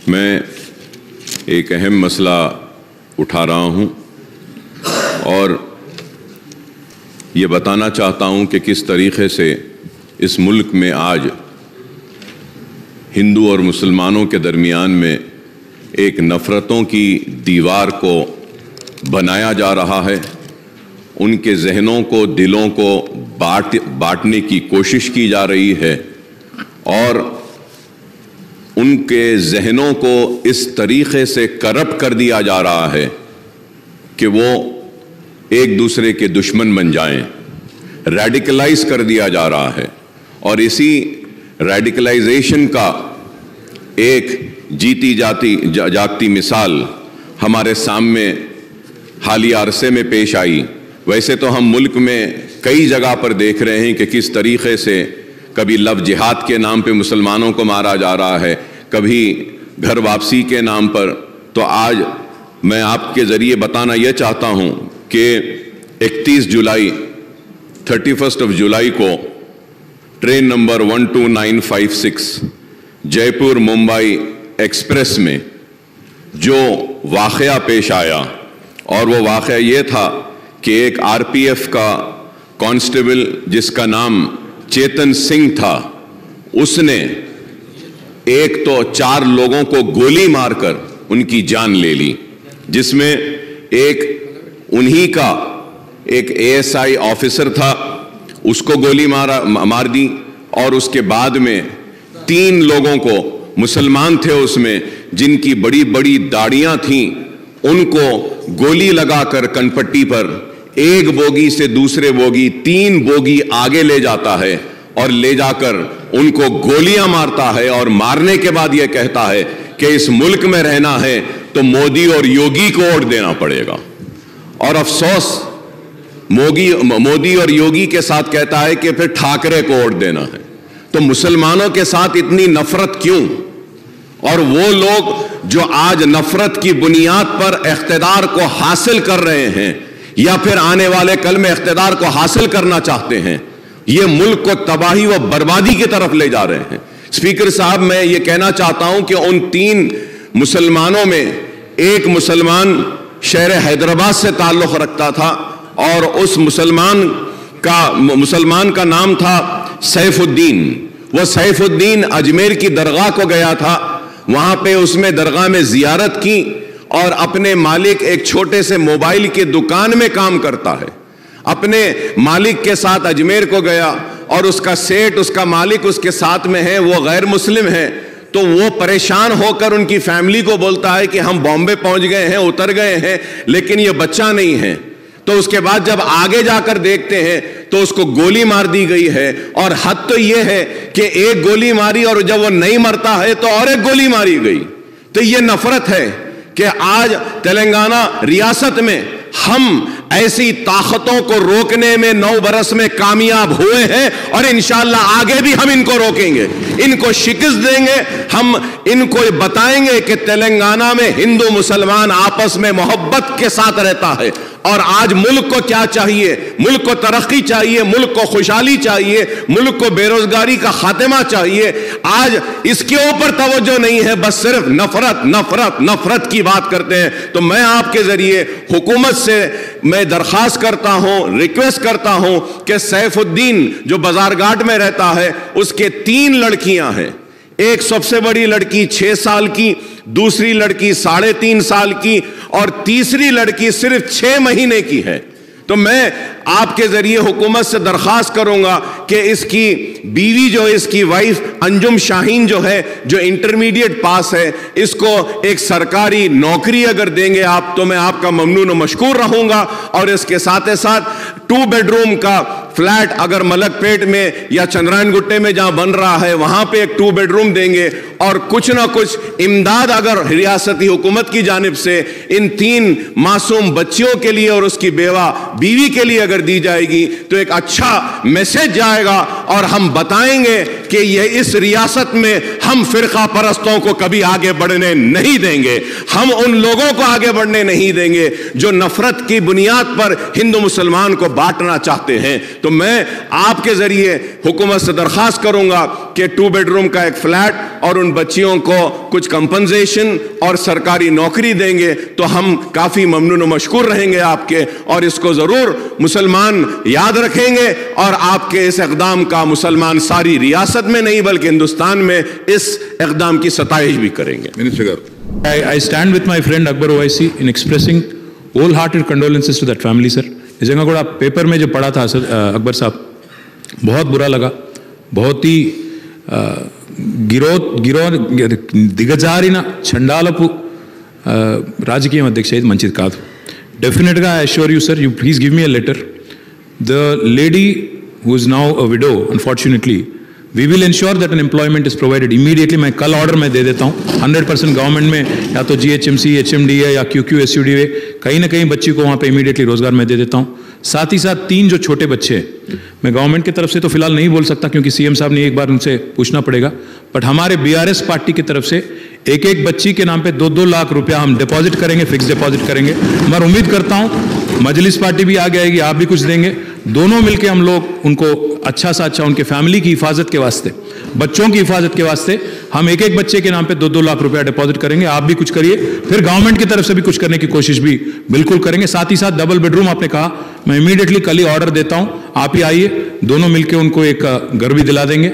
میں ایک اہم مسئلہ اٹھا رہا ہوں اور یہ بتانا چاہتا ہوں کہ کس طریقے سے اس ملک میں آج ہندو اور مسلمانوں کے درمیان میں ایک نفرتوں کی دیوار کو بنایا جا رہا ہے، ان کے ذہنوں کو، دلوں کو بانٹنے کی کوشش کی جا رہی ہے اور ان کے ذہنوں کو اس طریقے سے کرپٹ کر دیا جا رہا ہے کہ وہ ایک دوسرے کے دشمن بن جائیں، ریڈیکلائز کر دیا جا رہا ہے۔ اور اسی ریڈیکلائزیشن کا ایک جیتی جاگتی مثال ہمارے سامنے حالیہ عرصے میں پیش آئی۔ ویسے تو ہم ملک میں کئی جگہ پر دیکھ رہے ہیں کہ کس طریقے سے کبھی لو جہاد کے نام پہ مسلمانوں کو مارا جا رہا ہے، کبھی گھر واپسی کے نام پر۔ تو آج میں آپ کے ذریعے بتانا یہ چاہتا ہوں کہ 31 جولائی 31 جولائی کو ٹرین نمبر 12956 جے پور ممبئی ایکسپریس میں جو واقعہ پیش آیا، اور وہ واقعہ یہ تھا کہ ایک RPF کا کانسٹیبل جس کا نام چیتن سنگھ تھا، اس نے ایک تو 4 لوگوں کو گولی مار کر ان کی جان لے لی، جس میں ایک انہی کا ایک ASI آفیسر تھا، اس کو گولی مار دی، اور اس کے بعد میں 3 لوگوں کو، مسلمان تھے اس میں، جن کی بڑی بڑی داڑیاں تھیں، ان کو گولی لگا کر کنپٹی پر ایک بوگی سے دوسرے بوگی 3 بوگی آگے لے جاتا ہے اور لے جا کر ان کو گولیاں مارتا ہے، اور مارنے کے بعد یہ کہتا ہے کہ اس ملک میں رہنا ہے تو مودی اور یوگی کو ووٹ دینا پڑے گا۔ اور افسوس مودی اور یوگی کے ساتھ کہتا ہے کہ پھر ٹھاکرے کو ووٹ دینا ہے۔ تو مسلمانوں کے ساتھ اتنی نفرت کیوں؟ اور وہ لوگ جو آج نفرت کی بنیاد پر اقتدار کو حاصل کر رہے ہیں یا پھر آنے والے کل میں اقتدار کو حاصل کرنا چاہتے ہیں، یہ ملک کو تباہی و بربادی کی طرف لے جا رہے ہیں۔ اسپیکر صاحب، میں یہ کہنا چاہتا ہوں کہ ان 3 مسلمانوں میں ایک مسلمان شہر حیدرآباد سے تعلق رکھتا تھا، اور اس مسلمان کا نام تھا سیف الدین۔ وہ سیف الدین اجمیر کی درگاہ کو گیا تھا، وہاں پہ اس میں درگاہ میں زیارت کی، اور اپنے مالک ایک چھوٹے سے موبائل کی دکان میں کام کرتا ہے، اپنے مالک کے ساتھ اجمیر کو گیا، اور اس کا سیٹ، اس کا مالک اس کے ساتھ میں ہے، وہ غیر مسلم ہے۔ تو وہ پریشان ہو کر ان کی فیملی کو بولتا ہے کہ ہم بامبے پہنچ گئے ہیں، اتر گئے ہیں، لیکن یہ بچہ نہیں ہے۔ تو اس کے بعد جب آگے جا کر دیکھتے ہیں تو اس کو گولی مار دی گئی ہے، اور حد تو یہ ہے کہ ایک گولی ماری اور جب وہ نہیں مرتا ہے تو اور ایک گولی ماری گئی۔ تو یہ نفرت ہے کہ آج تلنگانہ ریاست میں ہم ایسی طاقتوں کو روکنے میں 9 برس میں کامیاب ہوئے ہیں، اور انشاءاللہ آگے بھی ہم ان کو روکیں گے، ان کو شکست دیں گے۔ ہم ان کو بتائیں گے کہ تلنگانہ میں ہندو مسلمان آپس میں محبت کے ساتھ رہتا ہے، اور آج ملک کو کیا چاہیے؟ ملک کو ترقی چاہیے، ملک کو خوشحالی چاہیے، ملک کو بے روزگاری کا خاتمہ چاہیے۔ آج اس کے اوپر توجہ نہیں ہے، بس صرف نفرت نفرت نفرت کی بات کرتے ہیں۔ تو میں آپ کے ذریعے حکومت سے میں درخواست کرتا ہوں، ریکویسٹ کرتا ہوں کہ سیف الدین جو بازار گھاٹ میں رہتا ہے، اس کے 3 لڑکیاں ہیں، ایک سب سے بڑی لڑکی 6 سال کی، دوسری لڑکی 3.5 سال کی، اور تیسری لڑکی صرف 6 مہینے کی ہے۔ تو میں آپ کے ذریعے حکومت سے درخواست کروں گا کہ اس کی بیوی جو اس کی وائف انجم شاہین جو ہے، جو انٹرمیڈیٹ پاس ہے، اس کو ایک سرکاری نوکری اگر دیں گے آپ، تو میں آپ کا ممنون و مشکور رہوں گا۔ اور اس کے ساتھ 2 بیڈ روم کا فلیٹ اگر ملک پیٹ میں یا چندرائن گٹے میں جہاں بن رہا ہے وہاں پہ ایک 2 بیڈ روم دیں گے، اور کچھ نہ کچھ امداد اگر ریاستی حکومت کی جانب سے ان 3 معصوم بچیوں کے لیے اور اس کی بیوی کے لیے اگر دی جائے گی تو ایک اچھا میسج جائے گا، اور ہم بتائیں گے کہ یہ اس ریاست میں ہم فرقہ پرستوں کو کبھی آگے بڑھنے نہیں دیں گے. ہم ان لوگوں کو آگے بڑھنے نہیں دیں گے جو نفرت کی بنیاد پر ہندو مسلمان کو بانٹنا چاہتے ہیں. تو میں آپ کے ذریعے حکومت سے درخواست کروں گا کہ 2 بیڈ روم کا ایک فلیٹ اور ان بچیوں کو کچھ کمپنسیشن اور سرکاری نوکری دیں گے تو ہم کافی ممنون و مشکور رہیں گے آپ کے, اور اس کو ضرور مسلمان یاد رکھیں گے, اور آپ کے اس اقدام کا مسلمان ساری ریاست میں نہیں بلکہ ہندوستان میں اس اقدام کی ستائش بھی کریں گے. I stand with my friend Akbar Owaisi in expressing wholehearted condolences to that family, sir. جگہ گوڑا پیپر میں جو پڑھا تھا اکبر صاحب, بہت برا لگا. بہت ہی దిగజారిన చండాలపు రాజకీయం అధ్యక్ష ఇది మంచిది కాదు. డెఫినెట్గా I assure you sir, you please give me a letter. The lady who is now a widow unfortunately, we will ensure that an employment is provided immediately. मैं कल ऑर्डर में दे देता हूँ 100% गवर्नमेंट में, या तो GHMC, HMDA या QQSUDA, कहीं ना कहीं बच्ची को वहाँ पे इमीडिएटली रोजगार मैं दे देता हूँ. साथ ही साथ 3 जो छोटे बच्चे हैं, मैं गवर्नमेंट की तरफ से तो फिलहाल नहीं बोल सकता क्योंकि CM साहब ने एक बार उनसे पूछना पड़ेगा, बट हमारे BRS पार्टी की तरफ से एक बच्ची के नाम पे 2-2 लाख रुपया हम डिपॉजिट करेंगे, फिक्स डिपॉजिट करेंगे. मैं उम्मीद करता हूँ मजलिस पार्टी भी आगे आएगी, आप भी कुछ देंगे, दोनों मिलके हम लोग उनको अच्छा सा अच्छा उनके फैमिली की हिफाजत के वास्ते, बच्चों की हिफाजत के वास्ते हम एक बच्चे के नाम पे 2-2 लाख रुपया डिपॉजिट करेंगे. आप भी कुछ करिए, फिर गवर्नमेंट की तरफ से भी कुछ करने की कोशिश भी बिल्कुल करेंगे. साथ ही साथ डबल बेडरूम आपने कहा, मैं इमीडिएटली कल ही ऑर्डर देता हूं, आप ही आइए, दोनों मिलके उनको एक घर भी दिला देंगे.